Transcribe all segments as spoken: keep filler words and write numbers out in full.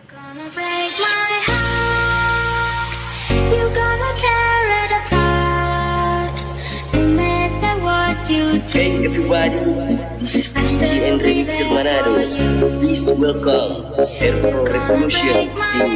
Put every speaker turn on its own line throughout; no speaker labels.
Gonna break my heart. You're gonna tear it apart. No matter what you do.
Hey everybody, this is D J and Remix Hermanado. Please welcome Airpro Revolution.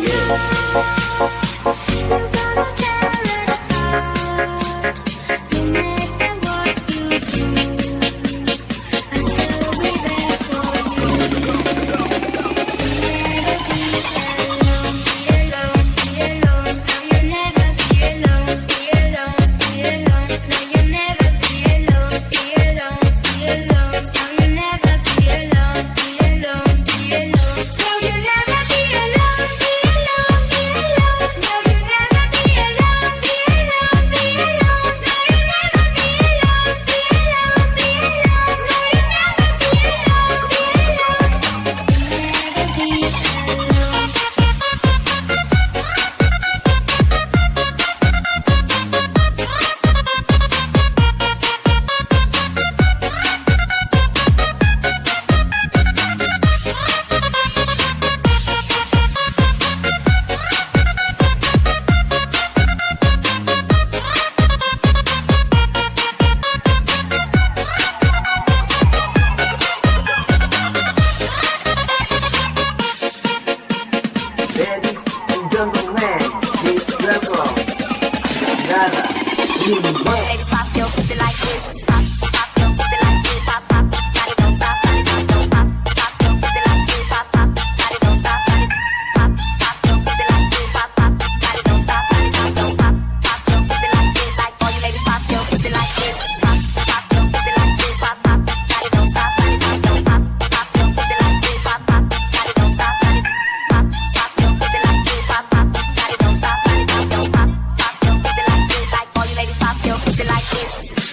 Ladies, pop your pussy like this. Pop, pop your pussy like this. Pop, pop, body don't stop, body don't stop. Pop your pussy like this. Pop, pop, body don't stop, body. Pop, pop your pussy like this. Pop, pop, body don't stop, body don't stop. Pop your pussy like this. Like all you ladies, pop your pussy like this. Pop, pop your pussy like this. Pop, pop, body don't stop, body don't stop. Pop your pussy like this. Pop, pop, body don't stop, body. Pop, pop your pussy like this. Pop, pop, body don't stop, body don't stop. Pop your pussy like this. Like all you ladies, pop your pussy like this.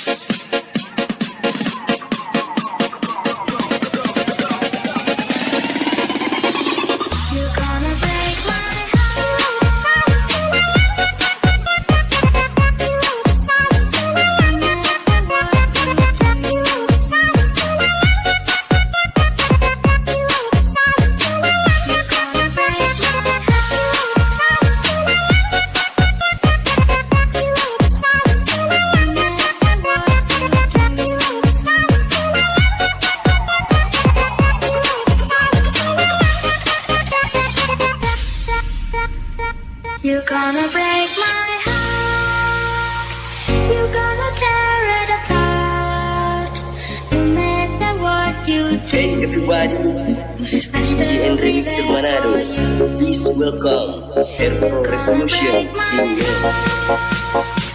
You're gonna break my heart. You're gonna break my heart. You're gonna tear it apart. No matter what you do.
Hey everybody, this is D J and Remix Hermanado. Please welcome Airpro Revolution.